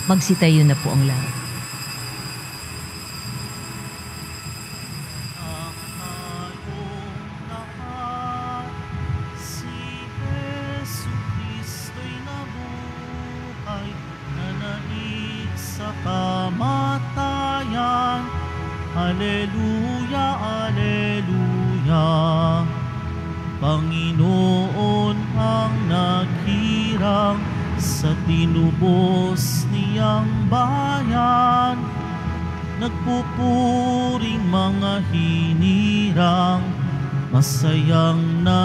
Magsitayo na po ang lahat. Kamatayan, Alleluia, Alleluia. Panginoon ang naghirang sa tinubos niyang bayan, nagpupuring mga hinirang, masayang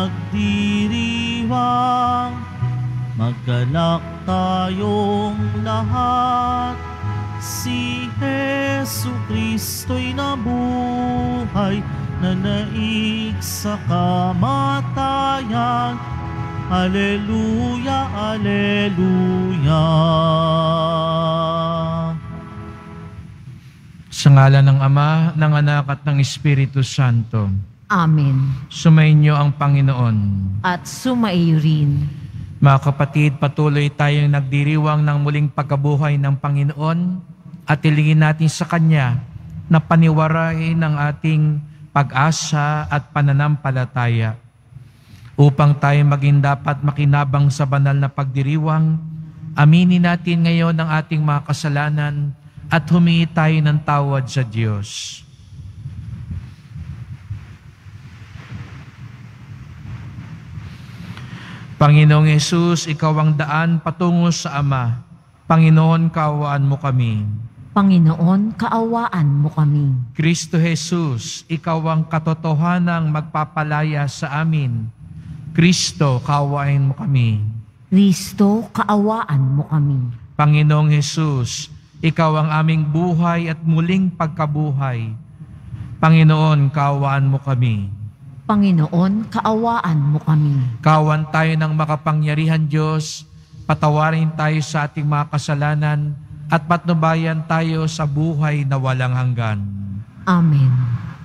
nagdiriwang. Maggalak tayong lahat, si Hesu Kristo'y nabuhay, nanaig sa kamatayan. Alleluia, Alleluia. Sa ngalan ng Ama, ng Anak at ng Espiritu Santo. Amen. Sumainyo ang Panginoon. At sumaiyo rin. Mga kapatid, patuloy tayong nagdiriwang ng muling pagkabuhay ng Panginoon at ilingin natin sa Kanya na paniwarain ang ating pag-asa at pananampalataya. Upang tayo maging dapat makinabang sa banal na pagdiriwang, aminin natin ngayon ang ating mga kasalanan at humingi tayo ng tawad sa Diyos. Panginoong Hesus, Ikaw ang daan patungo sa Ama. Panginoon, kaawaan mo kami. Panginoon, kaawaan mo kami. Kristo Hesus, Ikaw ang katotohanang magpapalaya sa amin. Kristo, kaawain mo kami. Kristo, kaawaan mo kami. Panginoong Hesus, Ikaw ang aming buhay at muling pagkabuhay. Panginoon, kaawaan mo kami. Panginoon, kaawaan mo kami. Kawan tayo ng makapangyarihan Diyos, patawarin tayo sa ating mga kasalanan at patnubayan tayo sa buhay na walang hanggan. Amen.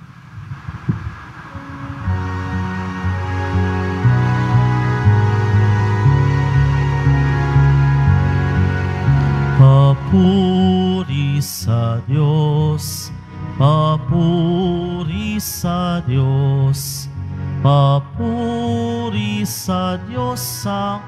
Papuri sa Diyos, papuri sa Diyos, papuri sa Diyos sa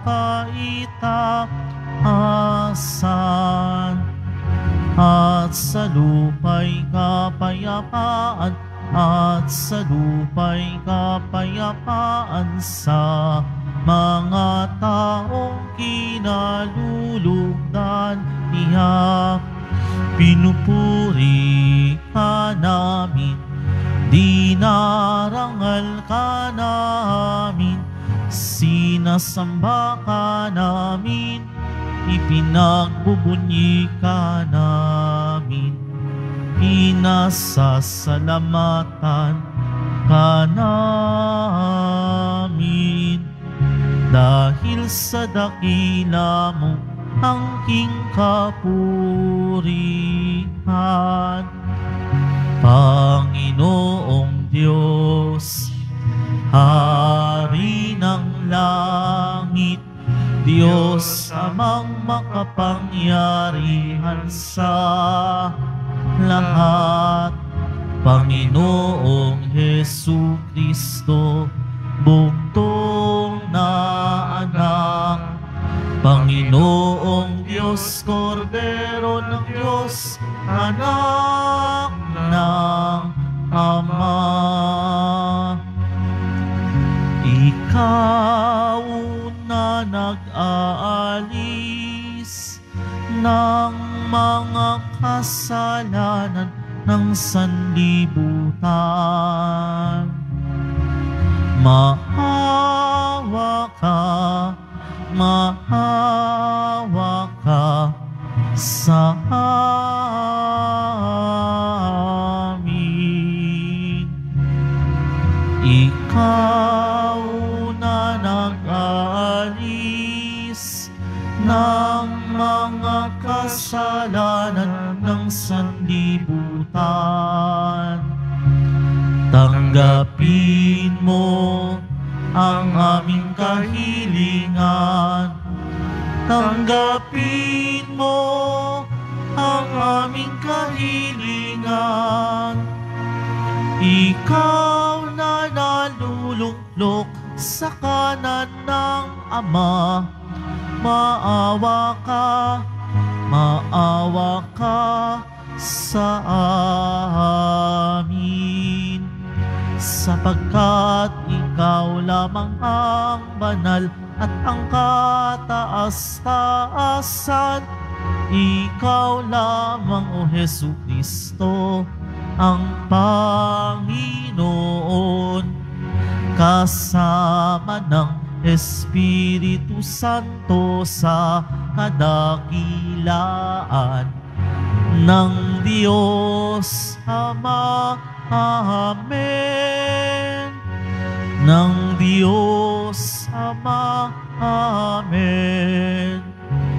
kaitaasan, at sa lupa'y kapayapaan, at sa lupa'y kapayapaan sa mga taong kinalulugdan niya. Pinupuri ka namin, dinarangal ka namin, sinasamba ka namin, ipinagbubunyi ka namin, pinasasalamatan ka namin. Dahil sa dakila mo angking kapurihan, Panginoong Diyos, Hari ng langit, Diyos amang makapangyarihan sa lahat, Panginoong Hesu Kristo, bugtong na anak, Panginoong Diyos, Kordero ng Diyos, anak ng Ama. Ikaw na nag-aalis ng mga kasalanan ng sanlibutan, maawa ka, maawa ka sa amin. Ikaw na nag-aalis ng mga kasalanan ng sanlibutan, tanggapin mo ang aming kahilingan, tanggapin mo ang aming kahilingan. Ikaw na naluluklok sa kanan ng Ama, maawa ka sa amin. Sapagkat ikaw lamang ang banal at ang kataas-taasan. Ikaw lamang, O Jesucristo, ang Panginoon, kasama ng Espiritu Santo sa kadakilaan ng Diyos Ama. Amen. Ng Diyos Ama. Amen.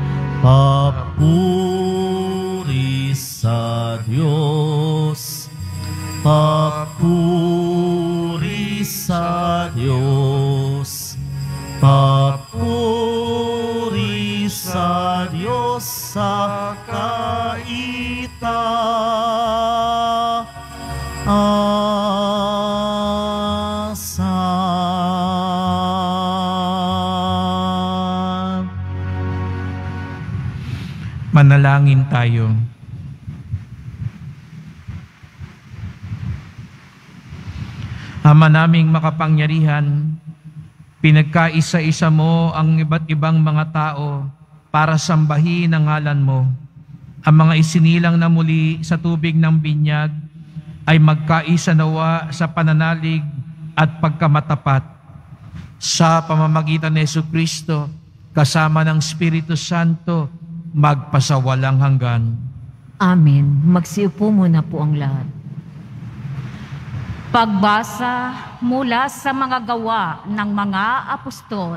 Papuri sa Diyos. Papuri sa Diyos. Papuri sa Diyos sa kaitaasan. Manalangin tayo. Ama naming makapangyarihan, pinagkaisa-isa mo ang iba't ibang mga tao para sambahin ang ngalan mo. Ang mga isinilang na muli sa tubig ng binyag ay magkaisa nawa sa pananalig at pagkamatapat. Sa pamamagitan ni Jesucristo, kasama ng Espiritu Santo, magpasawalang hanggan. Amen. Magsiupo muna po ang lahat. Pagbasa mula sa mga gawa ng mga apostol.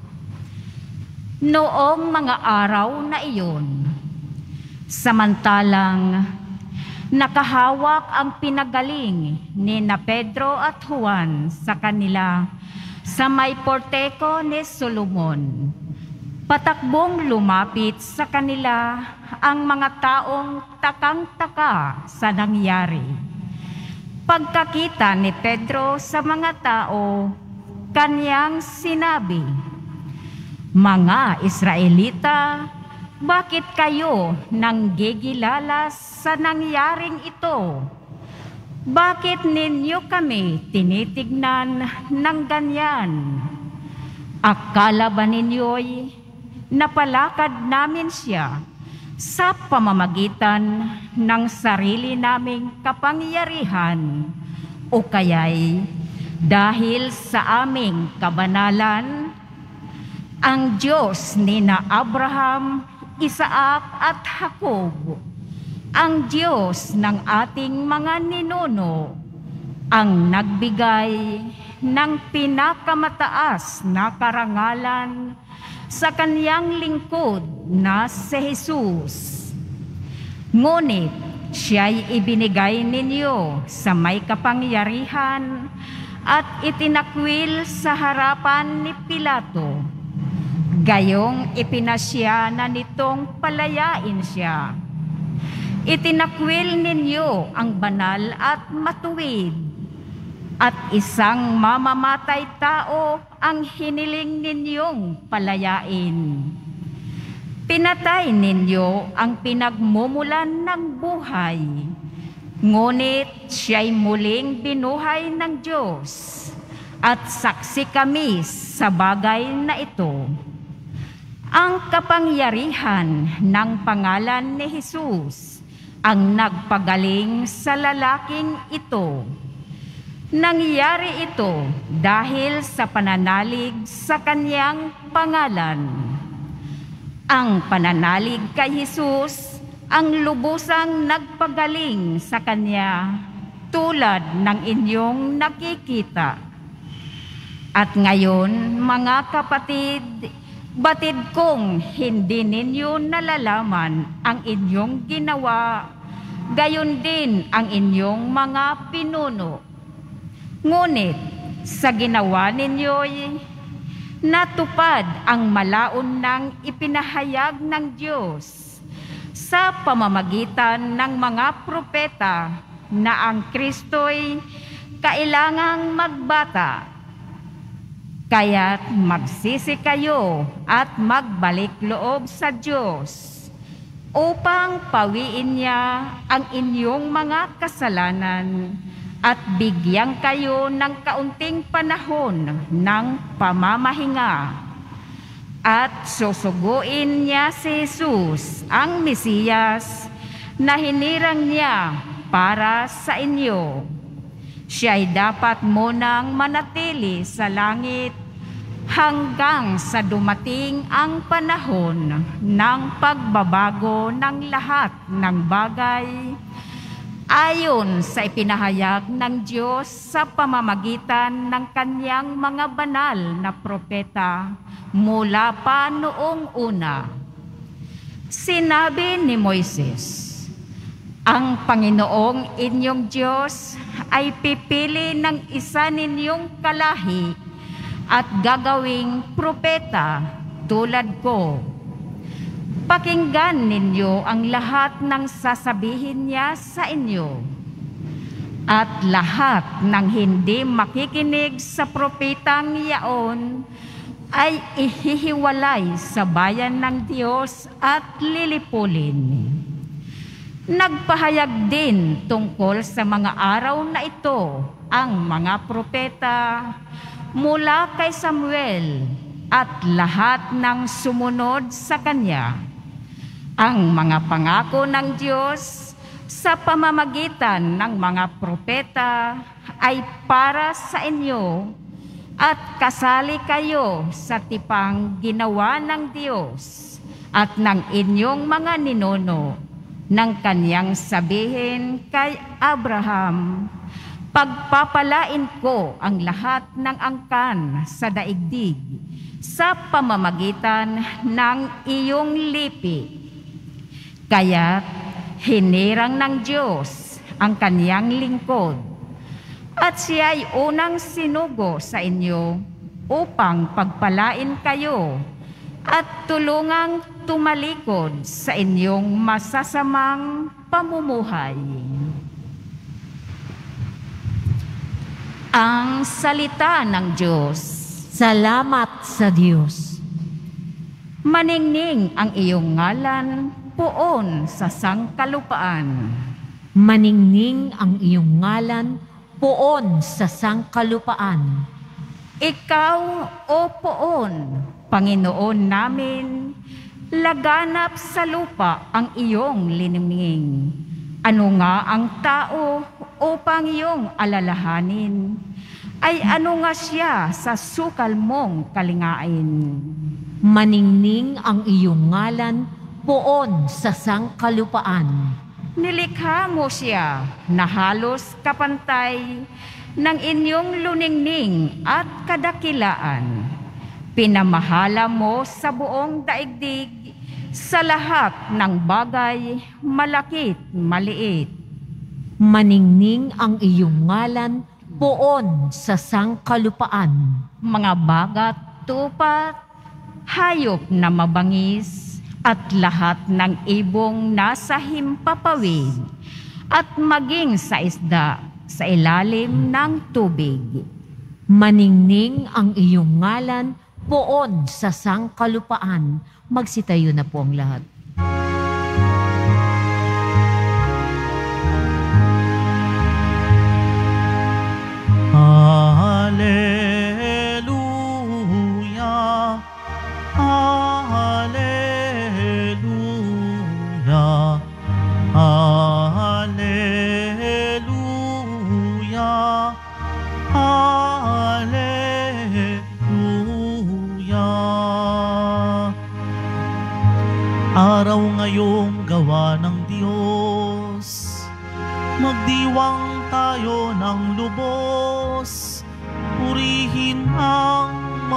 Noong mga araw na iyon, samantalang nakahawak ang pinagaling ni na Pedro at Juan sa kanila sa may porteko ni Solomon, patakbong lumapit sa kanila ang mga taong takang-taka sa nangyari. Pagkakita ni Pedro sa mga tao, kanyang sinabi, "Mga Israelita, bakit kayo nanggigilala sa nangyaring ito? Bakit ninyo kami tinitignan ng ganyan? Akala ba ninyo'y napalakad namin siya sa pamamagitan ng sarili naming kapangyarihan o kaya'y dahil sa aming kabanalan? Ang Diyos ni na Abraham, Isaac at Jacob, ang Diyos ng ating mga ninuno, ang nagbigay ng pinakamataas na karangalan sa kaniyang lingkod na si Jesus. Ngunit siya'y ibinigay ninyo sa may kapangyarihan at itinakwil sa harapan ni Pilato. Gayong ipinasya na nitong palayain siya. Itinakwil ninyo ang banal at matuwid, at isang mamamatay tao ang hiniling ninyong palayain. Pinatay ninyo ang pinagmumulan ng buhay, ngunit siya'y muling binuhay ng Diyos, at saksi kami sa bagay na ito. Ang kapangyarihan ng pangalan ni Jesus ang nagpagaling sa lalaking ito. Nangyari ito dahil sa pananalig sa kanyang pangalan. Ang pananalig kay Jesus ang lubusang nagpagaling sa kanya, tulad ng inyong nakikita. At ngayon, mga kapatid, batid kong hindi ninyo nalalaman ang inyong ginawa, gayon din ang inyong mga pinuno. Ngunit sa ginawa ninyo'y natupad ang malaon ng ipinahayag ng Diyos sa pamamagitan ng mga propeta na ang Kristo'y kailangang magbata. Kaya't magsisi kayo at magbalik loob sa Diyos upang pawiin niya ang inyong mga kasalanan at bigyan kayo ng kaunting panahon ng pamamahinga. At susuguin niya si Jesus, ang Mesiyas, na hinirang niya para sa inyo. Siya'y dapat munang manatili sa langit hanggang sa dumating ang panahon ng pagbabago ng lahat ng bagay ayon sa ipinahayag ng Diyos sa pamamagitan ng kanyang mga banal na propeta mula pa noong una. Sinabi ni Moises, ang Panginoong inyong Diyos ay pipili ng isa ninyong kalahi at gagawing propeta tulad ko. Pakinggan ninyo ang lahat ng sasabihin niya sa inyo. At lahat ng hindi makikinig sa propetang yaon ay ihihiwalay sa bayan ng Diyos at lilipulin. Nagpahayag din tungkol sa mga araw na ito ang mga propeta mula kay Samuel at lahat ng sumunod sa kanya. Ang mga pangako ng Diyos sa pamamagitan ng mga propeta ay para sa inyo at kasali kayo sa tipang ginawa ng Diyos at ng inyong mga ninuno nang kanyang sabihin kay Abraham, pagpapalain ko ang lahat ng angkan sa daigdig sa pamamagitan ng iyong lipi. Kaya't hinirang ng Diyos ang kanyang lingkod at siya ay unang sinugo sa inyo upang pagpalain kayo at tulungang tumalikod sa inyong masasamang pamumuhay. Ang salita ng Diyos. Salamat sa Diyos. Maningning ang iyong ngalan poon sa sangkalupaan. Maningning ang iyong ngalan poon sa sangkalupaan. Ikaw, o poon, Panginoon namin, laganap sa lupa ang iyong linimning. Ano nga ang tao upang iyong alalahanin? Ay ano nga siya sa sukal mong kalingain? Maningning ang iyong ngalan poon sa sangkalupaan. Nilikha mo siya na halos kapantay ng inyong luningning at kadakilaan. Pinamahala mo sa buong daigdig sa lahat ng bagay, malakit, maliit. Maningning ang iyong ngalan poon sa sangkalupaan. Mga bagat, tupat, hayop na mabangis, at lahat ng ibong nasa himpapawid, at maging sa isda sa ilalim ng tubig. Maningning ang iyong ngalan poon sa sangkalupaan. Magsitayo na po ang lahat. Hallelujah, Hallelujah, Hallelujah, Hallelujah. Araw ngayong gawa ng Diyos, magdiwang tayo ng lubos, purihin ang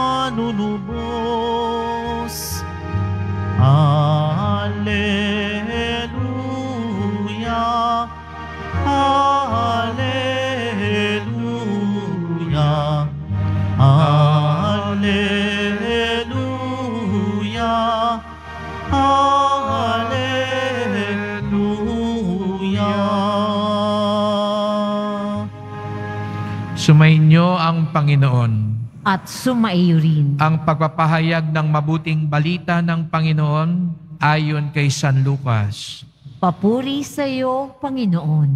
manunubos. Hallelujah, Hallelujah, Hallelujah, Hallelujah. Sumainyo ang Panginoon. At sumaiyo rin. Ang pagpapahayag ng mabuting balita ng Panginoon ayon kay San Lucas. Papuri sa iyo, Panginoon.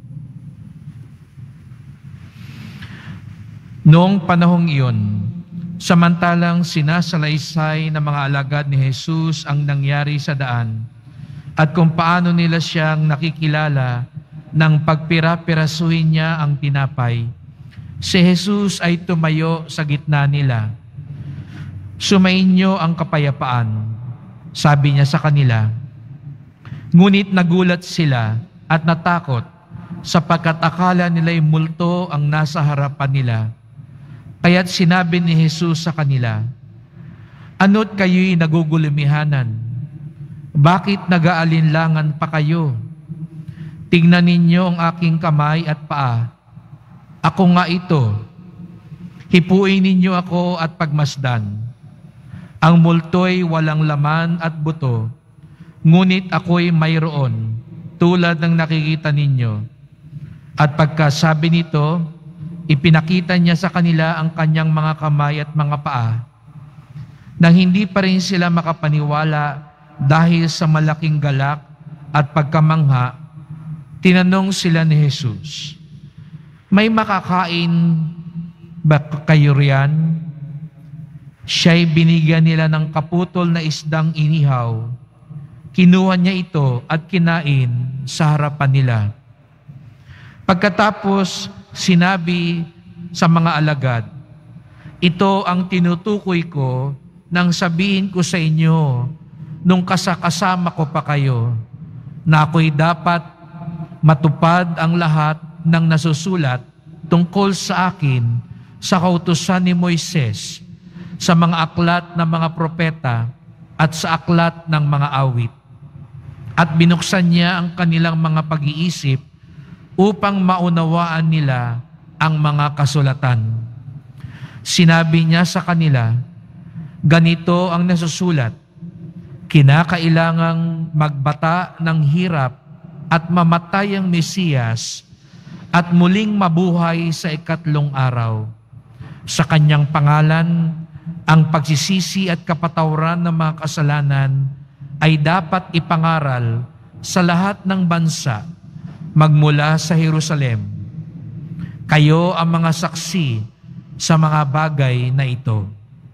Noong panahong iyon, samantalang sinasalaysay ng mga alagad ni Jesus ang nangyari sa daan at kung paano nila siyang nakikilala nang pagpira-pirasuhin niya ang tinapay, si Jesus ay tumayo sa gitna nila. Sumainyo ang kapayapaan, sabi niya sa kanila. Ngunit nagulat sila at natakot sapagkat akala nila'y multo ang nasa harapan nila. Kaya't sinabi ni Jesus sa kanila, ano't kayo'y nagugulumihanan? Bakit nag-aalinlangan pa kayo? Tingnan ninyo ang aking kamay at paa. Ako nga ito. Hipuin ninyo ako at pagmasdan. Ang multo'y walang laman at buto, ngunit ako'y mayroon, tulad ng nakikita ninyo. At pagkasabi nito, ipinakita niya sa kanila ang kanyang mga kamay at mga paa. Nang hindi pa rin sila makapaniwala dahil sa malaking galak at pagkamangha, tinanong sila ni Jesus, may makakain ba kayo riyan? Siya'y binigyan nila ng kaputol na isdang inihaw. Kinuha niya ito at kinain sa harapan nila. Pagkatapos, sinabi sa mga alagad, ito ang tinutukoy ko nang sabihin ko sa inyo nung kasama ko pa kayo, na ako'y dapat matupad ang lahat ng nasusulat tungkol sa akin sa kautusan ni Moises, sa mga aklat ng mga propeta at sa aklat ng mga awit. At binuksan niya ang kanilang mga pag-iisip upang maunawaan nila ang mga kasulatan. Sinabi niya sa kanila, ganito ang nasusulat, kinakailangang magbata ng hirap at mamatay ang Mesiyas at muling mabuhay sa ikatlong araw. Sa kanyang pangalan, ang pagsisisi at kapatawaran ng mga kasalanan ay dapat ipangaral sa lahat ng bansa magmula sa Jerusalem. Kayo ang mga saksi sa mga bagay na ito.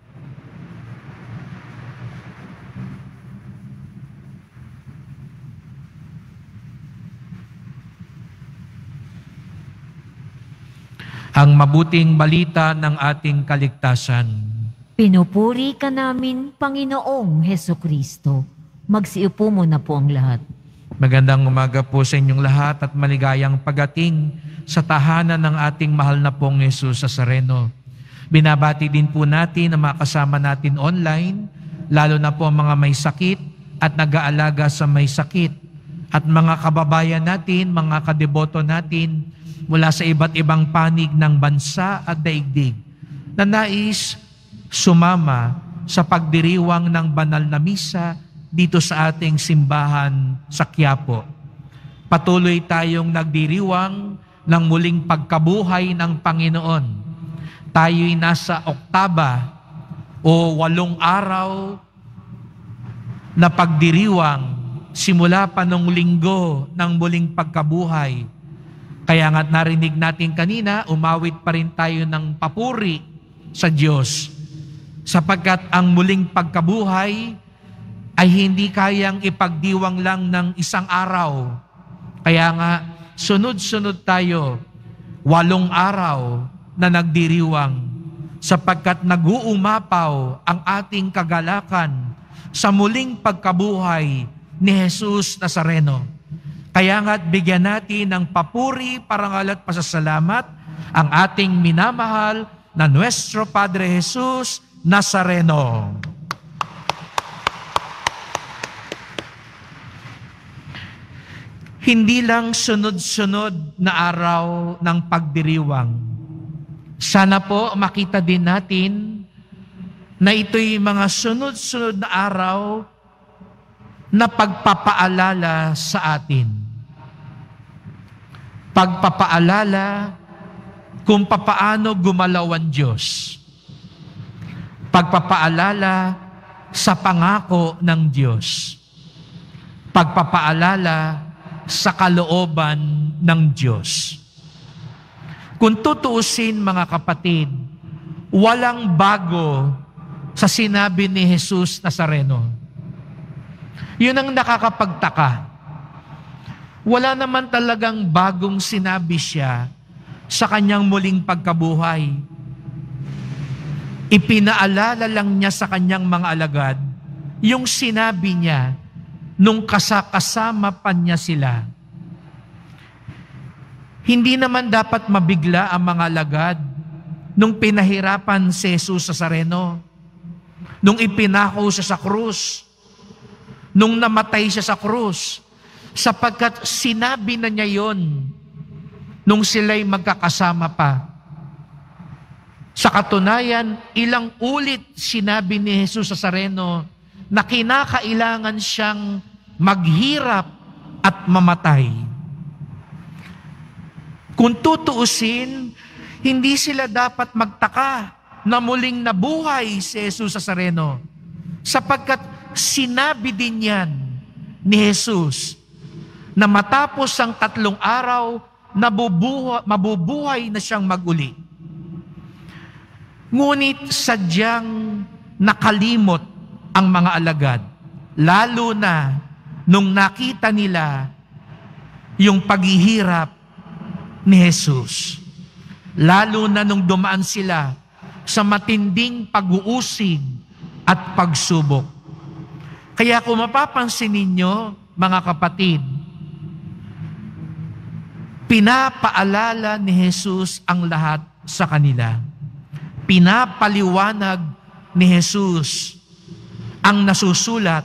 Ang mabuting balita ng ating kaligtasan. Pinupuri ka namin, Panginoong Hesukristo. Magsiupo mo na po ang lahat. Magandang umaga po sa inyong lahat at maligayang pagating sa tahanan ng ating mahal na pong Jesus Nazareno. Binabati din po natin ang mga kasama natin online, lalo na po ang mga may sakit at nag-aalaga sa may sakit. At mga kababayan natin, mga kadeboto natin, mula sa iba't ibang panig ng bansa at daigdig, na nais sumama sa pagdiriwang ng banal na misa dito sa ating simbahan sa Quiapo. Patuloy tayong nagdiriwang ng muling pagkabuhay ng Panginoon. Tayo'y nasa oktaba o 8 araw na pagdiriwang simula pa nung linggo ng muling pagkabuhay. Kaya nga narinig natin kanina, umawit pa rin tayo ng papuri sa Diyos. Sapagkat ang muling pagkabuhay ay hindi kayang ipagdiwang lang ng isang araw. Kaya nga, sunod-sunod tayo, 8 araw na nagdiriwang sapagkat nag-uumapaw ang ating kagalakan sa muling pagkabuhay ni Jesus Nazareno. Kaya nga't bigyan natin ng papuri, parangal at pasasalamat ang ating minamahal na Nuestro Padre Jesus Nazareno. Hindi lang sunod-sunod na araw ng pagdiriwang. Sana po makita din natin na ito'y mga sunod-sunod na araw na pagpapaalala sa atin. Pagpapaalala kung papaano gumalaw ang Diyos. Pagpapaalala sa pangako ng Diyos. Pagpapaalala sa kalooban ng Diyos. Kung tutuusin, mga kapatid, walang bago sa sinabi ni Jesus Nazareno. Yun ang nakakapagtaka. Wala naman talagang bagong sinabi siya sa kanyang muling pagkabuhay. Ipinaalala lang niya sa kanyang mga alagad yung sinabi niya nung kasama pa niya sila. Hindi naman dapat mabigla ang mga alagad nung pinahirapan si Jesus Nazareno, nung ipinako siya sa krus, nung namatay siya sa krus, sapagkat sinabi na niya yon nung sila'y magkakasama pa. Sa katunayan, ilang ulit sinabi ni Jesus Nazareno na kinakailangan siyang maghirap at mamatay. Kung tutuusin, hindi sila dapat magtaka na muling nabuhay si Jesus Nazareno, sapagkat sinabi din yan ni Jesus na matapos ang 3 araw, mabubuhay na siyang maguli. Ngunit sadyang nakalimot ang mga alagad, lalo na nung nakita nila yung paghihirap ni Jesus. Lalo na nung dumaan sila sa matinding pag-uusig at pagsubok. Kaya kung mapapansin ninyo, mga kapatid, pinapaalala ni Jesus ang lahat sa kanila. Pinapaliwanag ni Jesus ang nasusulat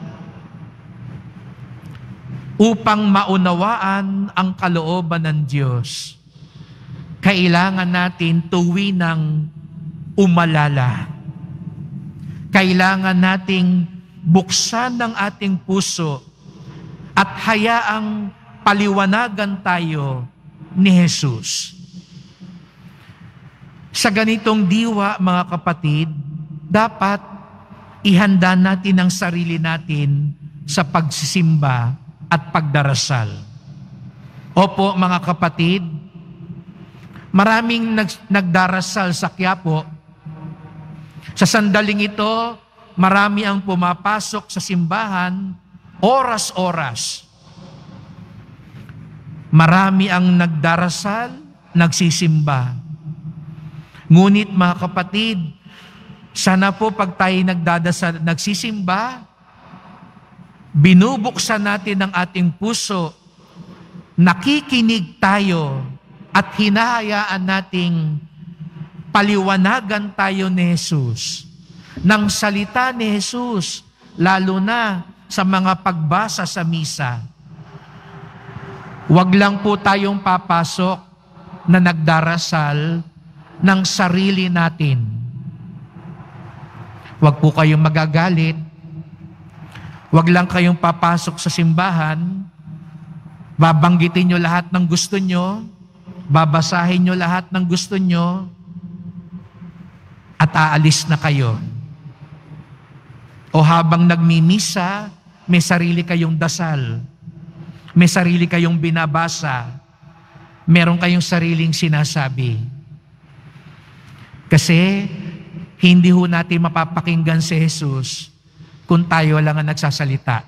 upang maunawaan ang kalooban ng Diyos. Kailangan natin tuwinang umalala. Kailangan nating buksan ang ating puso at hayaang paliwanagan tayo ni Jesus. Sa ganitong diwa, mga kapatid, dapat ihanda natin ang sarili natin sa pagsisimba at pagdarasal. Opo, mga kapatid, maraming nagdarasal sa Quiapo. Sa sandaling ito, marami ang pumapasok sa simbahan, oras-oras. Marami ang nagdarasal, nagsisimba. Ngunit, mga kapatid, sana po pag tayo nagdadasal, nagsisimba, binubuksan natin ang ating puso, nakikinig tayo, at hinahayaan nating paliwanagan tayo ni Jesus, ng salita ni Jesus, lalo na sa mga pagbasa sa misa. Huwag lang po tayong papasok na nagdarasal ng sarili natin. Huwag po kayong magagalit. Huwag lang kayong papasok sa simbahan, babanggitin nyo lahat ng gusto nyo, babasahin nyo lahat ng gusto nyo, at aalis na kayo. O habang nagmimisa, may sarili kayong dasal, may sarili kayong binabasa, meron kayong sariling sinasabi. Kasi hindi ho natin mapapakinggan si Jesus kung tayo lang ang nagsasalita.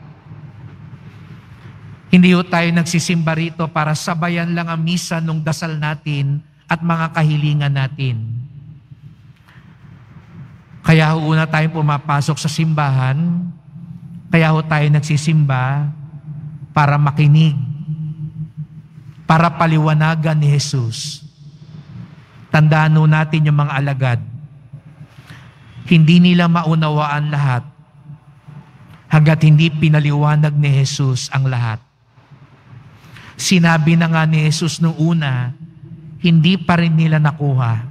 Hindi ho tayo nagsisimba rito para sabayan lang ang misa nung dasal natin at mga kahilingan natin. Kaya ho una tayong pumapasok sa simbahan, kaya ho tayo nagsisimba para makinig, para paliwanagan ni Jesus. Tandaan ho natin yung mga alagad. Hindi nila maunawaan lahat hanggat hindi pinaliwanag ni Jesus ang lahat. Sinabi na nga ni Jesus nung una, hindi pa rin nila nakuha.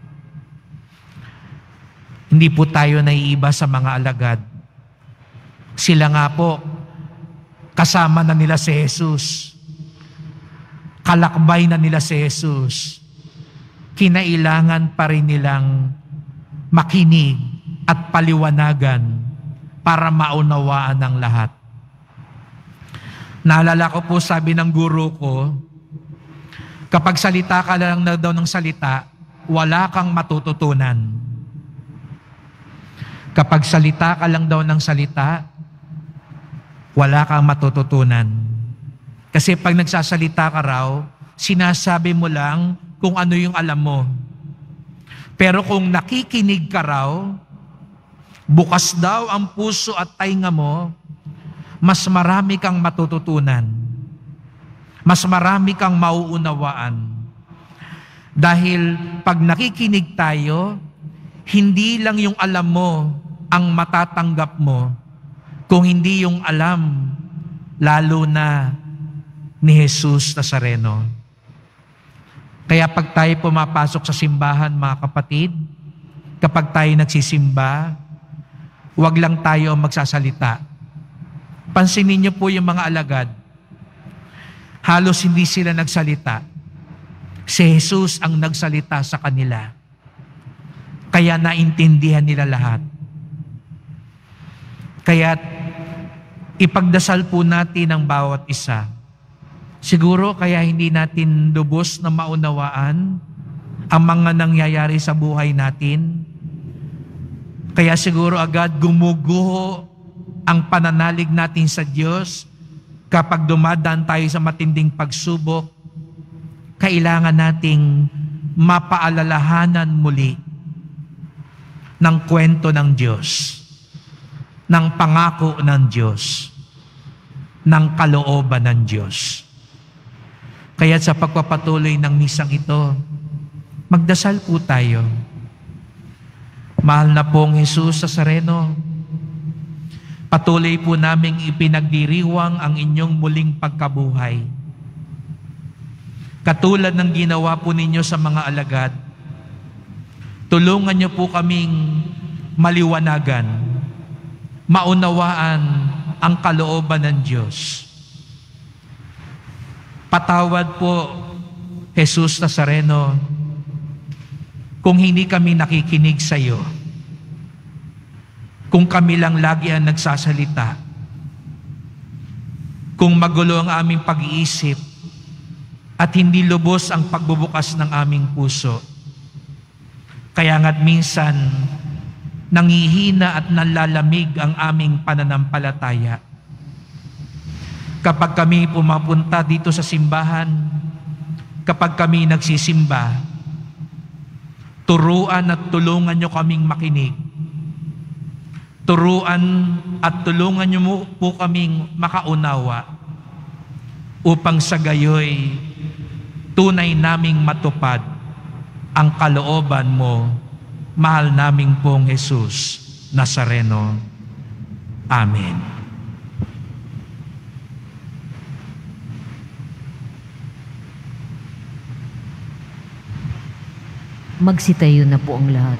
Hindi po tayo naiiba sa mga alagad. Sila nga po, kasama na nila si Jesus. Kalakbay na nila si Jesus. kinailangan pa rin nilang makinig at paliwanagan para maunawaan ng lahat. Naalala ko po, sabi ng guro ko, kapag salita ka lang na daw ng salita, wala kang matututunan. Kapag salita ka lang daw ng salita, wala kang matututunan. Kasi pag nagsasalita ka raw, sinasabi mo lang kung ano yung alam mo. Pero kung nakikinig ka raw, bukas daw ang puso at tainga mo, mas marami kang matututunan. Mas marami kang mauunawaan. Dahil pag nakikinig tayo, hindi lang yung alam mo ang matatanggap mo, kung hindi yung alam, lalo na ni Jesus Nazareno. Kaya pag tayo pumapasok sa simbahan, mga kapatid, kapag tayo nagsisimba, huwag lang tayo magsasalita. Pansinin niyo po yung mga alagad. Halos hindi sila nagsalita. Si Jesus ang nagsalita sa kanila. Kaya naintindihan nila lahat. Kaya ipagdasal po natin ang bawat isa. Siguro kaya hindi natin lubos na maunawaan ang mga nangyayari sa buhay natin. Kaya siguro agad gumuguho ang pananalig natin sa Diyos kapag dumadaan tayo sa matinding pagsubok. Kailangan nating mapaalalahanan muli ng kwento ng Diyos, ng pangako ng Diyos, ng kalooban ng Diyos. Kaya sa pagpapatuloy ng misang ito, magdasal po tayo. Mahal na pong Jesus Nazareno, patuloy po naming ipinagdiriwang ang inyong muling pagkabuhay. Katulad ng ginawa po ninyo sa mga alagad, tulungan niyo po kaming maliwanagan, maunawaan ang kalooban ng Diyos. Patawad po, Jesus Nazareno, kung hindi kami nakikinig sa iyo. Kung kami lang lagi ang nagsasalita. Kung magulo ang aming pag-iisip at hindi lubos ang pagbubukas ng aming puso. Kaya nga't minsan, nangihina at nalalamig ang aming pananampalataya. Kapag kami pumapunta dito sa simbahan, kapag kami nagsisimba, turuan at tulungan niyo kaming makinig. Turuan at tulungan niyo po kaming makaunawa upang sa gayoy tunay naming matupad ang kalooban mo, mahal naming pong Jesus Nazareno. Amen. Magsitayo na po ang lahat.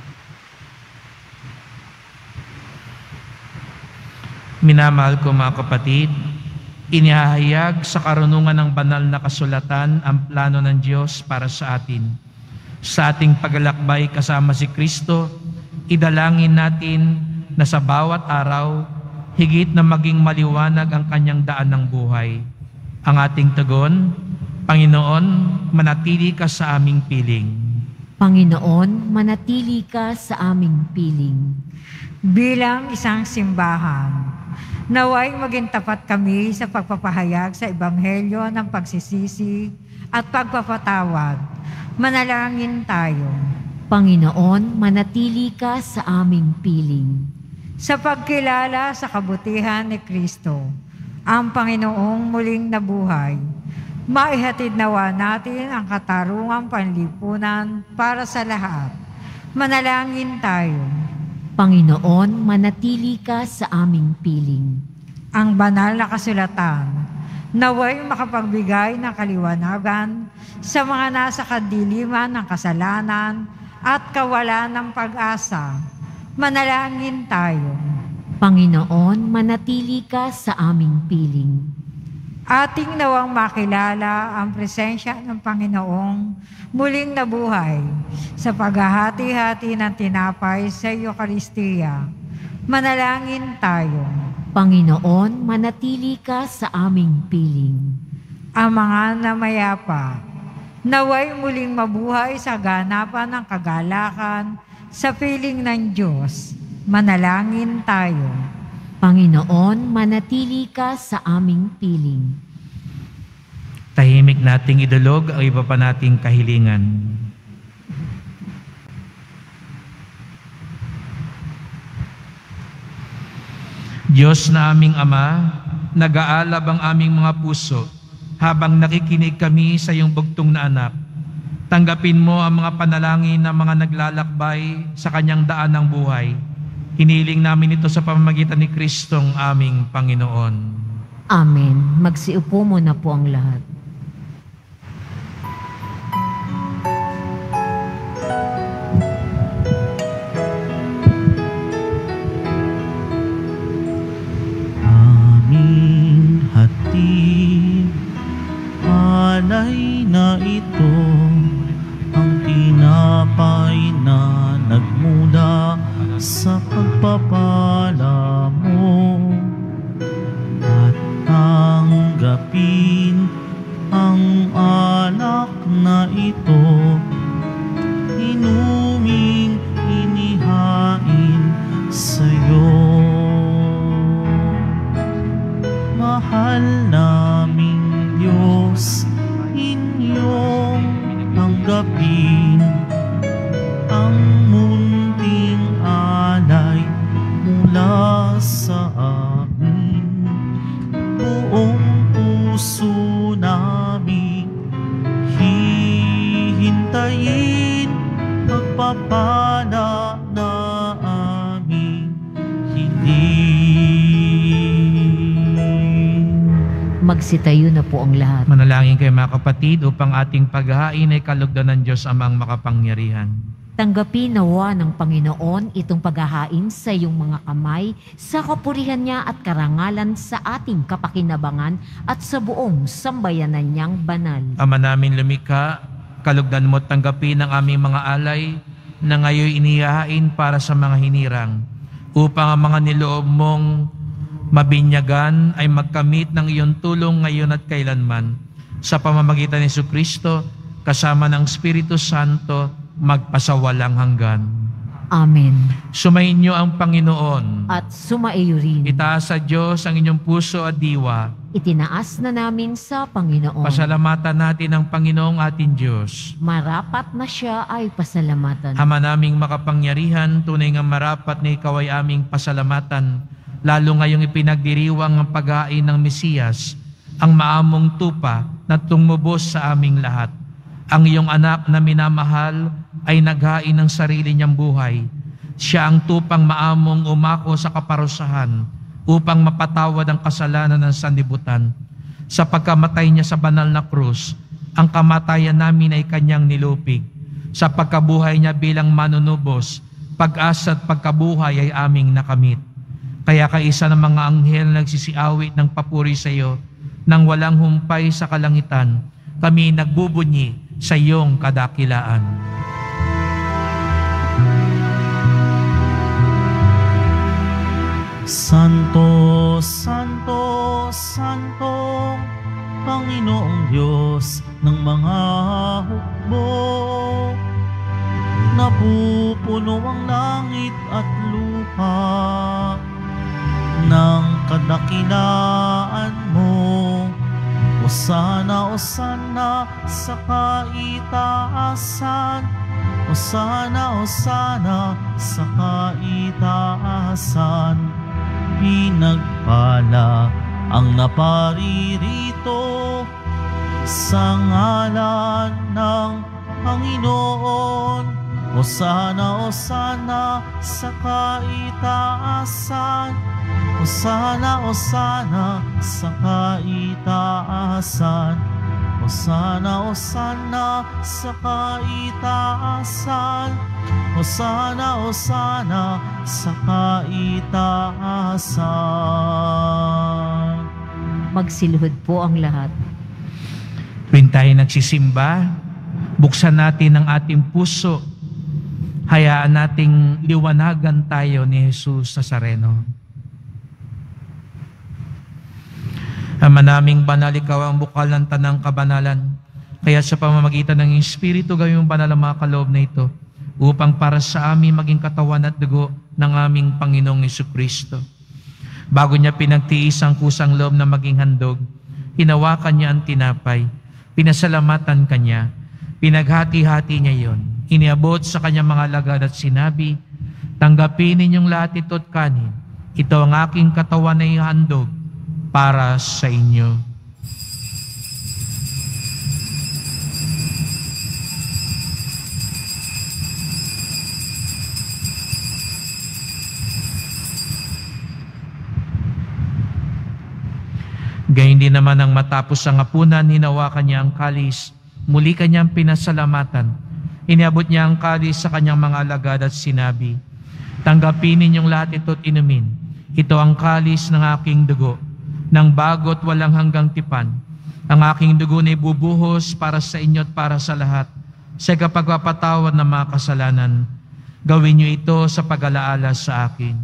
Minamahal ko mga kapatid, inihahayag sa karunungan ng banal na kasulatan ang plano ng Diyos para sa atin. Sa ating paglalakbay kasama si Kristo, idalangin natin na sa bawat araw, higit na maging maliwanag ang kanyang daan ng buhay. Ang ating tugon, Panginoon, manatili ka sa aming piling. Panginoon, manatili ka sa aming piling. Bilang isang simbahan, naway maging tapat kami sa pagpapahayag sa Ebanghelyo ng pagsisisi at pagpapatawad. Manalangin tayo. Panginoon, manatili ka sa aming piling. Sa pagkilala sa kabutihan ni Kristo, ang Panginoong muling nabuhay, maihatid nawa natin ang katarungang panlipunan para sa lahat. Manalangin tayo. Panginoon, manatili ka sa aming piling. Ang banal na kasulatan, naway makapagbigay ng kaliwanagan sa mga nasa kadiliman ng kasalanan at kawalan ng pag-asa. Manalangin tayo. Panginoon, manatili ka sa aming piling. Ating nawang makilala ang presensya ng Panginoong muling nabuhay sa paghahati-hati ng tinapay sa Eucharistia. Manalangin tayo. Panginoon, manatili ka sa aming piling. Ang mga namayapa, naway muling mabuhay sa ganapan ng kagalakan sa piling ng Diyos. Manalangin tayo. Panginoon, manatili ka sa aming piling. Tahimik nating idulog ang iba pa nating kahilingan. Diyos na aming Ama, nag-aalab ang aming mga puso habang nakikinig kami sa iyong bugtong na anak. Tanggapin mo ang mga panalangin ng mga naglalakbay sa kanyang daan ng buhay. Hiniling namin ito sa pamamagitan ni Kristong aming Panginoon. Amen. Magsiupo mo na po ang lahat. Aming hatid, alay na ito, ang tinapay na nagmula sa pagpapala mo, at tanggapin ang alak na ito, inuming inihain sa'yo. Mahal naming Diyos, inyong tanggapin ang munting alay mula sa amin. Buong puso namin hihintayin pagpapala na aming hiling. Magsitayo na po ang lahat. Manalangin kayo mga kapatid upang ating paghahain ay kalugdan ng Diyos amang makapangyarihan. Tanggapin nawa ng Panginoon itong paghahain sa iyong mga kamay, sa kapurihan niya at karangalan sa ating kapakinabangan at sa buong sambayanan niyang banal. Ama namin lumikha, kalugdan mo tanggapin ang aming mga alay na ngayon inihahain para sa mga hinirang, upang ang mga niloob mong mabinyagan ay magkamit ng iyong tulong ngayon at kailanman. Sa pamamagitan ni Jesucristo, kasama ng Espiritu Santo, magpasawalang hanggan. Amen. Sumainyo ang Panginoon. At sumaiyo rin. Itaas sa Diyos ang inyong puso at diwa. Itinaas na namin sa Panginoon. Pasalamatan natin ang Panginoong ating Diyos. Marapat na siya ay pasalamatan. Ama naming makapangyarihan, tunay nga marapat na ikaw ay aming pasalamatan, lalo ngayong ipinagdiriwang ang paghain ng Mesiyas, ang maamong tupa na tumubos sa aming lahat. Ang iyong anak na minamahal ay naghain ng sarili niyang buhay. Siya ang tupang maamong umako sa kaparusahan upang mapatawad ang kasalanan ng sanlibutan. Sa pagkamatay niya sa banal na krus, ang kamatayan namin ay kanyang nilupig. Sa pagkabuhay niya bilang manunubos, pag-asa at pagkabuhay ay aming nakamit. Kaya kaisa ng mga anghel nagsisiawit ng papuri sa iyo, nang walang humpay sa kalangitan, kami nagbubunyi sa iyong kadakilaan. Santo, Santo, Santo, Panginoong Diyos ng mga hukbo, napupuno ang langit at lupa ng kadakilaan mo. Osana, Osana sa kaitaasan, Osana, Osana sa kaitaasan. Pinagpala ang naparirito sa ngalan ng Panginoon. Osana, Osana sa kaitaasan, Osana, Osana sa kaitaasan, Osana, Osana sa kaitaasan, Osana, Osana sa kaitaasan. Magsiluhod po ang lahat. Tuwing tayo nagsisimba, buksan natin ang ating puso. Hayaan nating liwanagan tayo ni Jesus Nazareno. Ama naming banal, ikaw ang bukal ng tanang kabanalan. Kaya sa pamamagitan ng Espiritu, gawin mong banal ang mga kaloob na ito upang para sa amin maging katawan at dugo ng aming Panginoong Jesucristo. Bago niya pinagtiis ang kusang loob na maging handog, hinawakan niya ang tinapay, pinasalamatan kanya, pinaghati-hati niya yon, iniabot sa kanyang mga alagad at sinabi, tanggapin ninyong lahat ito at kanin. Ito ang aking katawan na ihandog para sa inyo. Gayun din naman ang matapos ang hapunan, hinawakan niya ang kalis, muli kanyang pinasalamatan. Iniabot niya ang kalis sa kanyang mga alagad at sinabi, tanggapin ninyong lahat ito at inumin. Ito ang kalis ng aking dugo, ng bago't walang hanggang tipan. Ang aking dugo na ibubuhos para sa inyo at para sa lahat, sa kapagpapatawad ng mga kasalanan. Gawin niyo ito sa pag-alaala sa akin.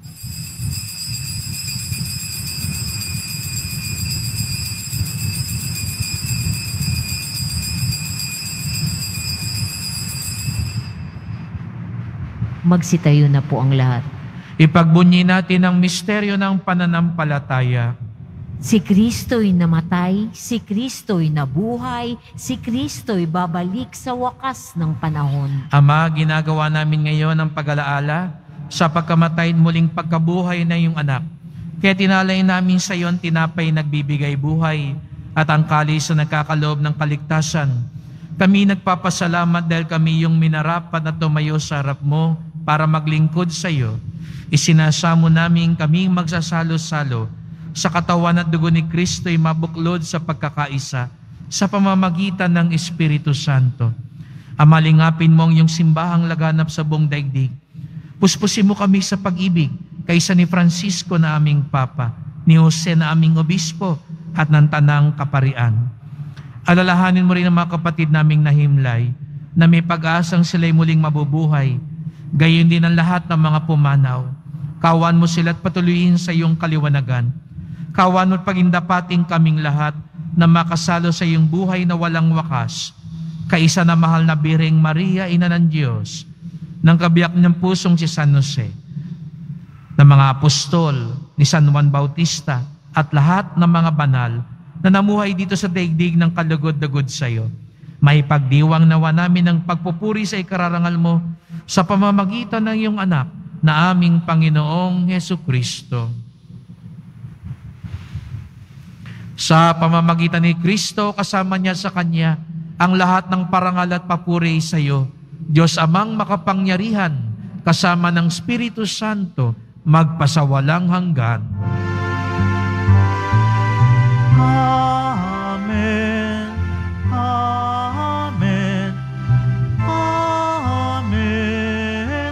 Magsitayo na po ang lahat. Ipagbunyi natin ang misteryo ng pananampalataya. Si Kristo'y namatay, si Kristo'y nabuhay, si Kristo'y babalik sa wakas ng panahon. Ama, ginagawa namin ngayon ang pag-alaala sa pagkamatay at muling pagkabuhay na iyong anak. Kaya tinalay namin sa iyo ang tinapay nagbibigay buhay at ang kalis na nagkakaloob ng kaligtasan. Kami nagpapasalamat dahil kami yung minarapat na tumayo sa harap mo para maglingkod sa iyo. Isinasamo namin kaming magsasalo-salo sa katawan at dugo ni Kristo'y mabuklod sa pagkakaisa sa pamamagitan ng Espiritu Santo. Amalingapin mo ang iyong simbahang laganap sa buong daigdig. Puspusin mo kami sa pag-ibig kaysa ni Francisco na aming Papa, ni Jose na aming Obispo at ng Tanang Kaparian. Alalahanin mo rin ang mga kapatid naming nahimlay na may pag-asang sila'y muling mabubuhay. Gayon din ang lahat ng mga pumanaw. Kawan mo sila at patuloyin sa iyong kaliwanagan. Kawan mo at pagindapating kaming lahat na makasalo sa iyong buhay na walang wakas. Kaisa na mahal na Birheng Maria, Ina ng Diyos, ng kabiyak niyang pusong si San Jose, ng mga apostol, ni San Juan Bautista, at lahat ng mga banal na namuhay dito sa daigdig ng kalugod-dugod sa iyo. May pagdiwang nawa namin ng pagpupuri sa ikararangal mo sa pamamagitan ng iyong anak na aming Panginoong Jesucristo. Sa pamamagitan ni Kristo, kasama niya sa Kanya, ang lahat ng parangal at papuri sa iyo, Diyos Amang makapangyarihan, kasama ng Espiritu Santo, magpasawalang hanggan. Amen. Amen. Amen.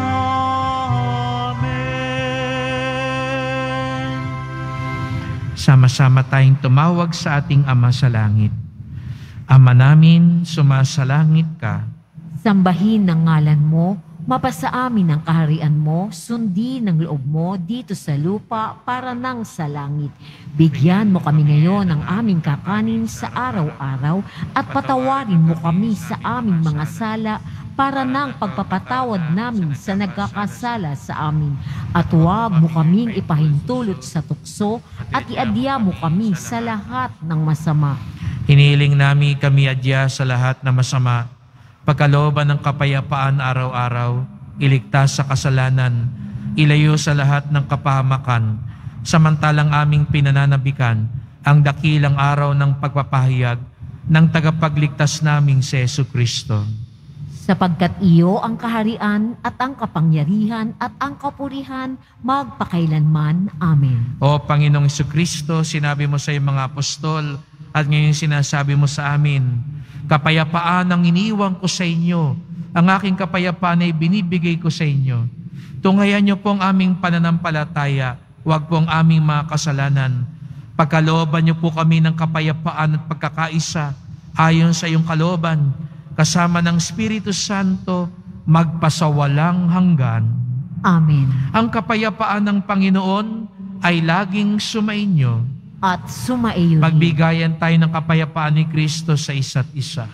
Amen. Sama-sama tayong tumawag sa ating Ama sa Langit. Ama namin, sumasalangit ka. Sambahin ang ngalan mo, mapasa amin ang kaharian mo, sundin ang loob mo dito sa lupa para nang sa langit. Bigyan mo kami ngayon ng aming kakanin sa araw-araw at patawarin mo kami sa aming mga sala para nang pagpapatawad namin sa nagkakasala sa amin. At huwag mo kaming ipahintulot sa tukso at iadya mo kami sa lahat ng masama. Hiniling namin kami adya sa lahat na masama, pagkalooban ng kapayapaan araw-araw, iligtas sa kasalanan, ilayo sa lahat ng kapahamakan, samantalang aming pinananabikan ang dakilang araw ng pagpapahayag ng tagapagligtas naming si Jesucristo. Sapagkat iyo ang kaharian at ang kapangyarihan at ang kapurihan magpakailanman. Amen. O Panginoong Jesucristo, sinabi mo sa iyong mga apostol at ngayon sinasabi mo sa amin, kapayapaan ang iniwan ko sa inyo. Ang aking kapayapaan ay binibigay ko sa inyo. Tunghayan niyo po ang aming pananampalataya, huwag po ang aming mga kasalanan. Pagkalooban niyo po kami ng kapayapaan at pagkakaisa ayon sa iyong kalooban, kasama ng Espiritu Santo, magpasawalang hanggan. Amen. Ang kapayapaan ng Panginoon ay laging sumainyo. At sumaiyo rin. Magbigayan tayo ng kapayapaan ni Kristo sa isa't isa.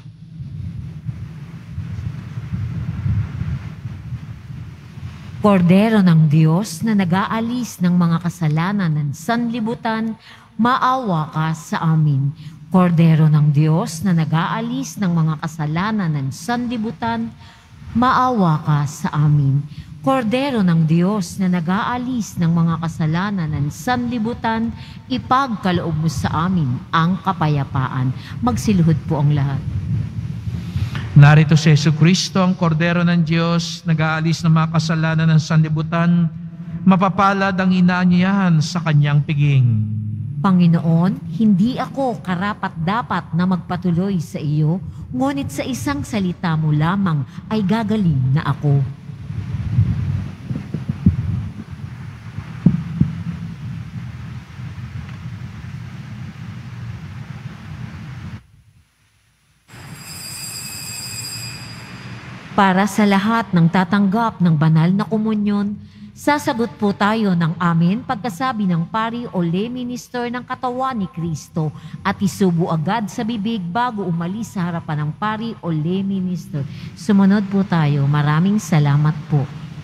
Kordero ng Diyos na nag-aalis ng mga kasalanan ng sanlibutan, maawa ka sa amin. Kordero ng Diyos na nag-aalis ng mga kasalanan ng sanlibutan, maawa ka sa amin. Kordero ng Diyos na nag-aalis ng mga kasalanan ng sanlibutan, ipagkaloob mo sa amin ang kapayapaan. Magsiluhod po ang lahat. Narito si Jesucristo, ang Kordero ng Diyos, nag-aalis ng mga kasalanan ng sanlibutan, mapapalad ang inaanyayahan sa kanyang piging. Panginoon, hindi ako karapat-dapat na magpatuloy sa iyo, ngunit sa isang salita mo lamang ay gagaling na ako. Para sa lahat ng tatanggap ng banal na komunyon, sasagot po tayo ng amen pagkasabi ng pari o lay minister ng katawan ni Kristo at isubo agad sa bibig bago umalis sa harapan ng pari o lay minister. Sumunod po tayo. Maraming salamat po.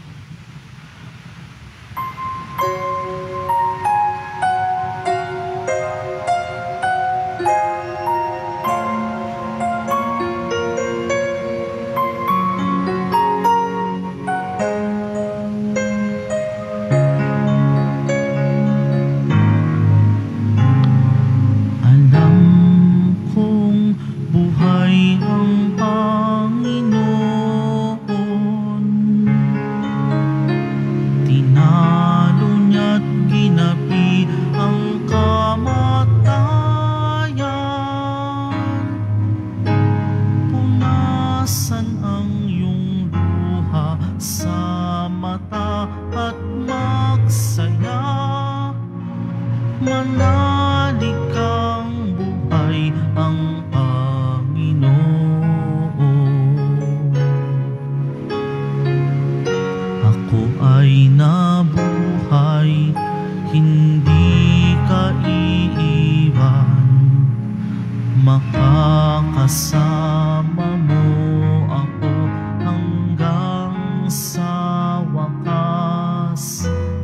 Makakasama mo ako hanggang sa wakas.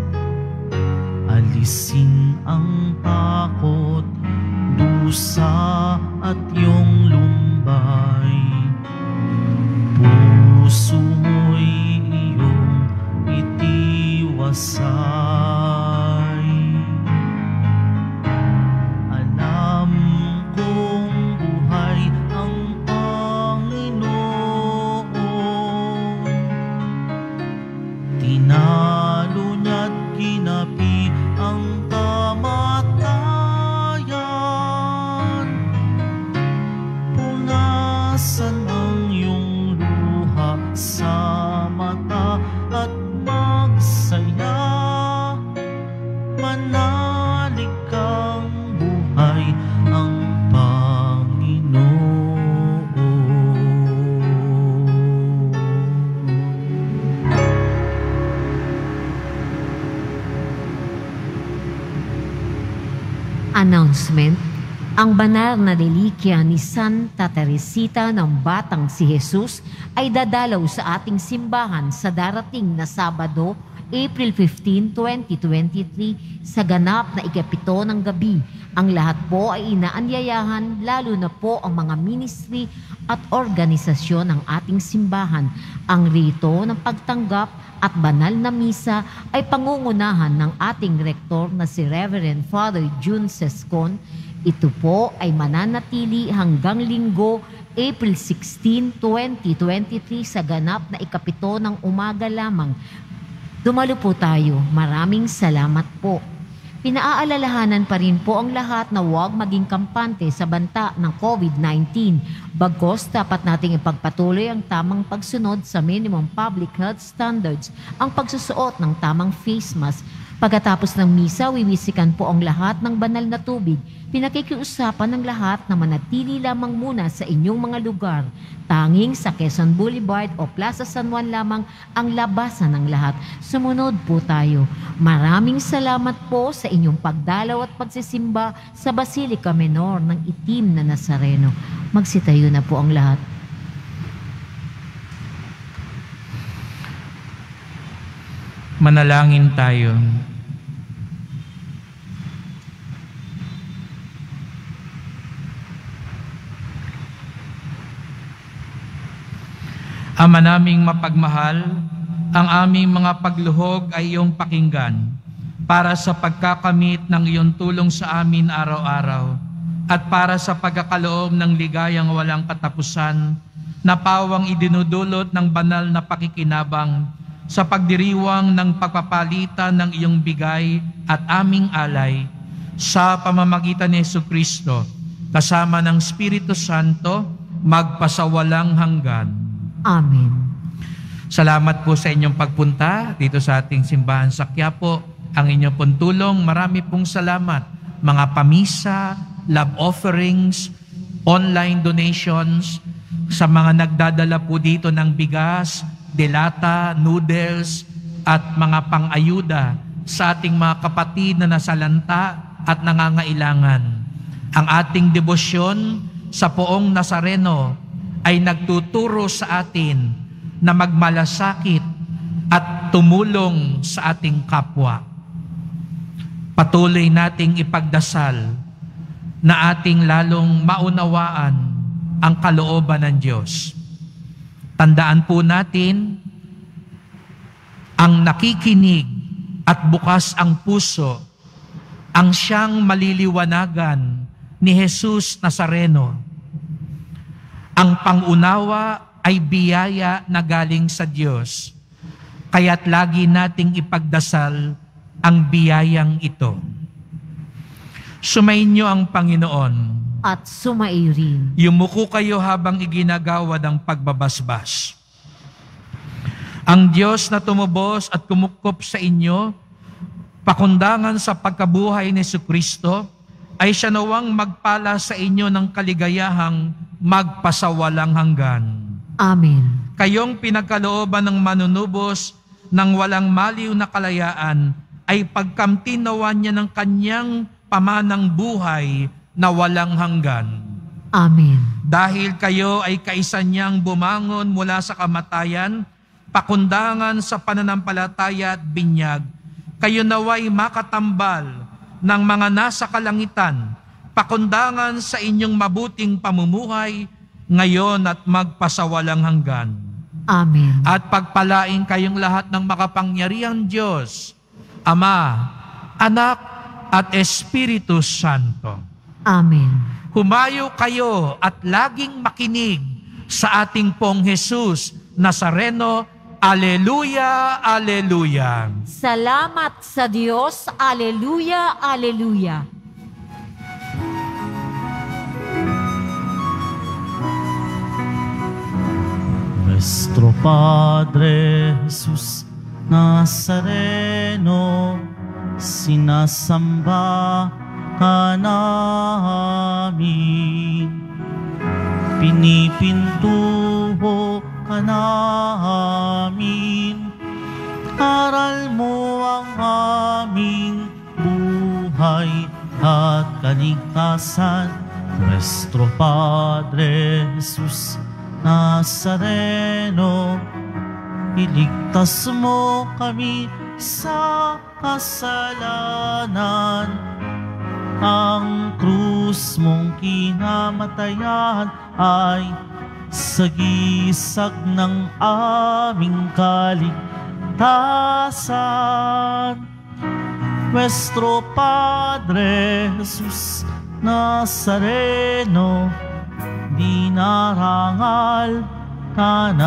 Alisin ang takot, dusa at iyong lumbay. Puso mo'y iyong itiwasay. Tinalo niya't ginapi ang kamatayan. Punasan ang iyong luha sa mata at magsaya. Manalig kang buhay ang Panginoon. Announcement. Ang banal na relikya ni Santa Teresita ng Batang si Jesus ay dadalaw sa ating simbahan sa darating na Sabado, April 15, 2023 sa ganap na ikapito ng gabi. Ang lahat po ay inaanyayahan, lalo na po ang mga ministry at organisasyon ng ating simbahan. Ang rito ng pagtanggap at banal na misa ay pangungunahan ng ating rektor na si Reverend Father June Sescon. Ito po ay mananatili hanggang Linggo, April 16, 2023 sa ganap na ikapito ng umaga lamang. Dumalo po tayo. Maraming salamat po. Pinaalalahanan pa rin po ang lahat na huwag maging kampante sa banta ng COVID-19. Bagkus, dapat nating ipagpatuloy ang tamang pagsunod sa minimum public health standards, ang pagsusuot ng tamang face mask, Pagkatapos ng misa, wiwisikan po ang lahat ng banal na tubig. Pinakikiusapan ng lahat na manatili lamang muna sa inyong mga lugar. Tanging sa Quezon Boulevard o Plaza San Juan lamang ang labasan ng lahat. Sumunod po tayo. Maraming salamat po sa inyong pagdalaw at pagsisimba sa Basilica Menor ng Itim na Nazareno. Magsitayo na po ang lahat. Manalangin tayo. Ama naming mapagmahal, ang aming mga pagluhog ay iyong pakinggan para sa pagkakamit ng iyong tulong sa amin araw-araw at para sa pagkakaloob ng ligayang walang katapusan na pawang idinudulot ng banal na pakikinabang sa pagdiriwang ng pagpapalitan ng iyong bigay at aming alay sa pamamagitan ni Jesucristo kasama ng Espiritu Santo magpasawalang hanggan. Amen. Salamat po sa inyong pagpunta dito sa ating simbahan sa Quiapo. Ang inyong pong tulong, marami pong salamat. Mga pamisa, love offerings, online donations, sa mga nagdadala po dito ng bigas, delata, noodles, at mga pang-ayuda sa ating mga kapatid na nasalanta at nangangailangan. Ang ating debosyon sa Poong Nazareno ay nagtuturo sa atin na magmalasakit at tumulong sa ating kapwa. Patuloy nating ipagdasal na ating lalong maunawaan ang kalooban ng Diyos. Tandaan po natin, ang nakikinig at bukas ang puso, ang siyang maliliwanagan ni Jesus Nazareno. Ang pangunawa ay biyaya na galing sa Diyos, kaya't lagi nating ipagdasal ang biyayang ito. Sumainyo ang Panginoon. At sumairin. Yumuko kayo habang iginagawa ng pagbabasbas. Ang Diyos na tumubos at kumukup sa inyo, pakundangan sa pagkabuhay ni Jesucristo, ay siya nawang magpala sa inyo ng kaligayahang magpasawalang hanggan. Amen. Kayong pinagkalooban ng manunubos ng walang maliw na kalayaan, ay pagkamtinawan niya ng kanyang pamanang buhay na walang hanggan. Amen. Dahil kayo ay kaisa niyang bumangon mula sa kamatayan, pakundangan sa pananampalataya at binyag, kayo naway makatambal ng mga nasa kalangitan, pakundangan sa inyong mabuting pamumuhay, ngayon at magpasawalang hanggan. Amen. At pagpalain kayong lahat ng makapangyarihang Diyos, Ama, Anak, at Espiritu Santo. Amen. Humayo kayo at laging makinig sa ating pong Jesus Nazareno. Aleluya, aleluya. Salamat sa Diyos. Aleluya, aleluya. Nuestro Padre Jesus Nazareno, sinasamba ka namin, pinipintuho ka namin, aral mo ang aming buhay at kaligtasan. Nuestro Padre Jesus Nazareno, iligtas mo kami sa kasalanan. Ang krus mong kinamatayan ay sagisag ng aming kaligtasan. Nuestro Padre Jesus Nazareno, dinarangal ka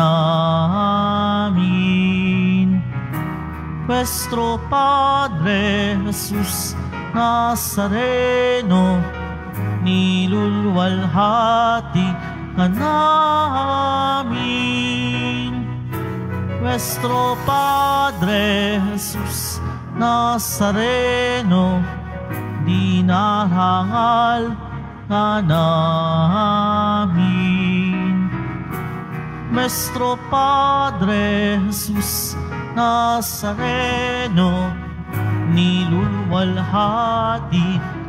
namin. Nuestro Padre Jesus Nazareno, nilulwalhati ka namin. Nuestro Padre Jesus Nazareno, dinarangal ka namin. Maestro Padre Jesus Nazareno, nilulwalhati